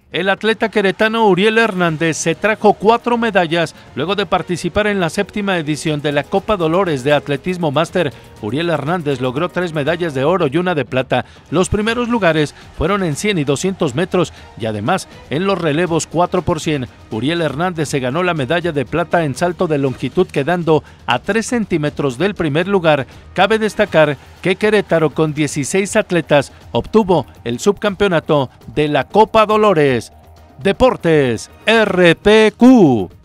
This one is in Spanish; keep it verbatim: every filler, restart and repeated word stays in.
El atleta queretano Uriel Hernández se trajo cuatro medallas luego de participar en la séptima edición de la Copa Dolores de Atletismo Máster. Uriel Hernández logró tres medallas de oro y una de plata. Los primeros lugares fueron en cien y doscientos metros y además en los relevos cuatro por cien. Uriel Hernández se ganó la medalla de plata en salto de longitud quedando a tres centímetros del primer lugar. Cabe destacar que Querétaro con dieciséis atletas obtuvo el subcampeonato de la Copa Dolores. Deportes R P Q.